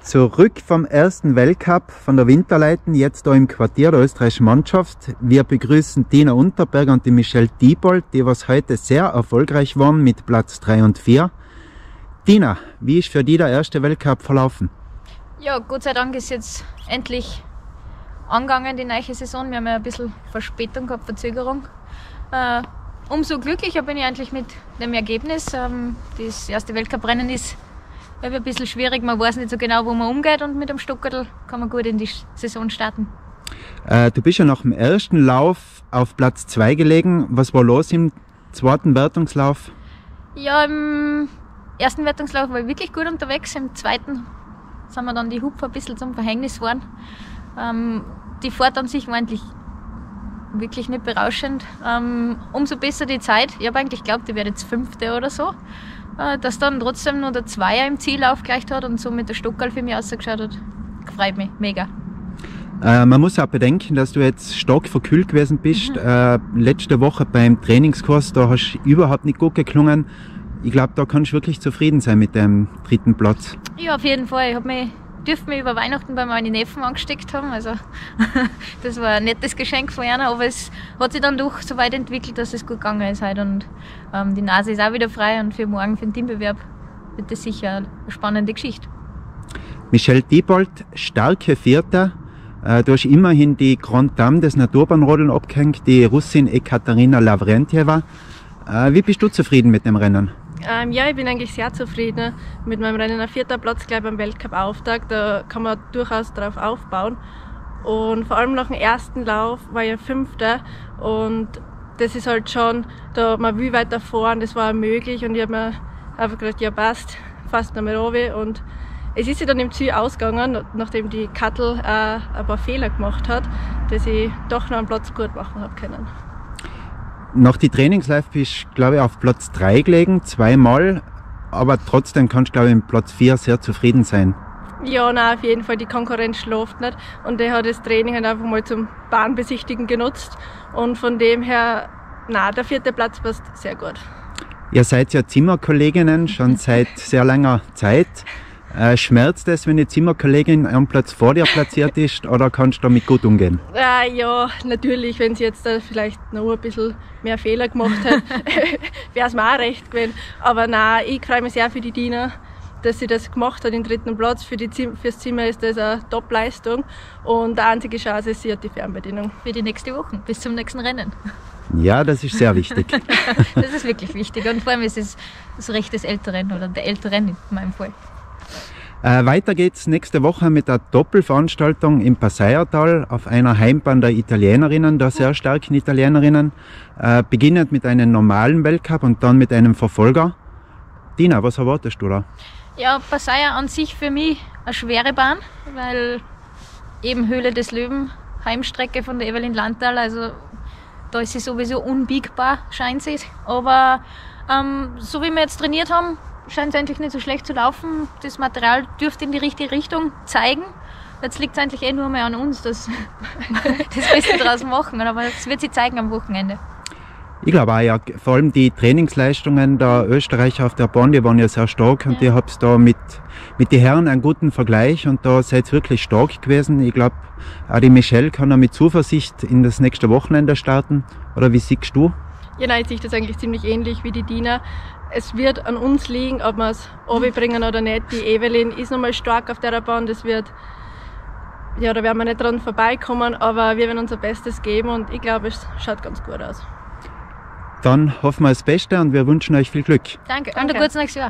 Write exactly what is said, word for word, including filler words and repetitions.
Zurück vom ersten Weltcup von der Winterleiten, jetzt da im Quartier der österreichischen Mannschaft. Wir begrüßen Tina Unterberger und die Michelle Diebold, die was heute sehr erfolgreich waren mit Platz drei und vier. Tina, wie ist für dich der erste Weltcup verlaufen? Ja, Gott sei Dank ist jetzt endlich angegangen die neue Saison. Wir haben ja ein bisschen Verspätung gehabt, Verzögerung. Äh, umso glücklicher bin ich eigentlich mit dem Ergebnis. Ähm, das erste Weltcuprennen ist ein bisschen schwierig, man weiß nicht so genau, wo man umgeht, und mit dem Stockerl kann man gut in die Saison starten. Äh, du bist ja nach dem ersten Lauf auf Platz zwei gelegen. Was war los im zweiten Wertungslauf? Ja, im ersten Wertungslauf war ich wirklich gut unterwegs. Im zweiten sind wir dann die Hupfer ein bisschen zum Verhängnis geworden. Ähm, die Fahrt an sich war eigentlich wirklich nicht berauschend. Ähm, umso besser die Zeit. Ich habe eigentlich geglaubt, ich werde jetzt Fünfte oder so. Äh, dass dann trotzdem nur der Zweier im Ziel aufgleicht hat und so mit der Stockerl für mich ausgeschaut hat. Freut mich, mega. Äh, man muss auch bedenken, dass du jetzt stark verkühlt gewesen bist. Mhm. Äh, letzte Woche beim Trainingskurs, da hast du überhaupt nicht gut geklungen. Ich glaube, da kannst du wirklich zufrieden sein mit dem dritten Platz. Ja, auf jeden Fall. Ich habe mich dürfte mich über Weihnachten bei meinen Neffen angesteckt haben. Also das war ein nettes Geschenk von einer, aber es hat sich dann doch so weit entwickelt, dass es gut gegangen ist heute. Und ähm, die Nase ist auch wieder frei, und für morgen, für den Teambewerb, wird das sicher eine spannende Geschichte. Michelle Diebold, starke Vierte. Äh, du hast immerhin die Grand Dame des Naturbahnrodeln abgehängt, die Russin Ekaterina Lavrentjeva. Äh, wie bist du zufrieden mit dem Rennen? Ähm, ja, ich bin eigentlich sehr zufrieden mit meinem Rennen. Ein vierter Platz gleich beim Weltcup-Auftakt, da kann man durchaus darauf aufbauen. Und vor allem nach dem ersten Lauf war ich Fünfter, und das ist halt schon, da man will weiter fahren, das war möglich, und ich habe mir einfach gedacht, ja passt, fast noch mal runter. Und es ist ja dann im Ziel ausgegangen, nachdem die Kattel äh, ein paar Fehler gemacht hat, dass ich doch noch einen Platz gut machen habe können. Nach die Trainingslauf bist du, glaube ich, auf Platz drei gelegen, zweimal, aber trotzdem kannst du, glaube ich, im Platz vier sehr zufrieden sein. Ja, nein, auf jeden Fall, die Konkurrenz schläft nicht, und der hat das Training halt einfach mal zum Bahnbesichtigen genutzt, und von dem her, nein, der vierte Platz passt sehr gut. Ihr seid ja Zimmerkolleginnen schon seit sehr langer Zeit. Äh, schmerzt es, wenn die Zimmerkollegin am Platz vor dir platziert ist, oder kannst du damit gut umgehen? Äh, ja, natürlich, wenn sie jetzt äh, vielleicht noch ein bisschen mehr Fehler gemacht hat, wäre es mir auch recht gewesen. Aber nein, ich freue mich sehr für die Tina, dass sie das gemacht hat, den dritten Platz. Für die Zim fürs Zimmer ist das eine Top-Leistung, und die einzige Chance ist, sie hat die Fernbedienung. Für die nächste Woche, bis zum nächsten Rennen. Ja, das ist sehr wichtig. Das ist wirklich wichtig, und vor allem ist es das Recht des Älteren, oder der Älteren in meinem Fall. Äh, weiter geht's nächste Woche mit der Doppelveranstaltung im Passeiertal auf einer Heimbahn der Italienerinnen, der sehr starken Italienerinnen, äh, beginnend mit einem normalen Weltcup und dann mit einem Verfolger. Tina, was erwartest du da? Ja, Passeia an sich für mich eine schwere Bahn, weil eben Höhle des Löwen, Heimstrecke von der Evelyn Landtal, also da ist sie sowieso unbiegbar, scheint sie. Aber ähm, so wie wir jetzt trainiert haben, scheint es eigentlich nicht so schlecht zu laufen. Das Material dürfte in die richtige Richtung zeigen. Jetzt liegt es eigentlich eh nur mehr an uns, dass das Beste draus machen. Aber das wird sich zeigen am Wochenende. Ich glaube auch, ja, vor allem die Trainingsleistungen der Österreicher auf der Bahn, die waren ja sehr stark, und ja. Ihr habt da mit, mit den Herren einen guten Vergleich, und da seid ihr wirklich stark gewesen. Ich glaube, auch die Michelle kann da mit Zuversicht in das nächste Wochenende starten. Oder wie siehst du? Ja, nein, ich sehe das eigentlich ziemlich ähnlich wie die Tina. Es wird an uns liegen, ob wir es runterbringen oder nicht. Die Evelyn ist nochmal stark auf der Bahn, das wird, ja, da werden wir nicht dran vorbeikommen, aber wir werden unser Bestes geben, und ich glaube, es schaut ganz gut aus. Dann hoffen wir das Beste, und wir wünschen euch viel Glück. Danke, und ein gutes nächstes Jahr.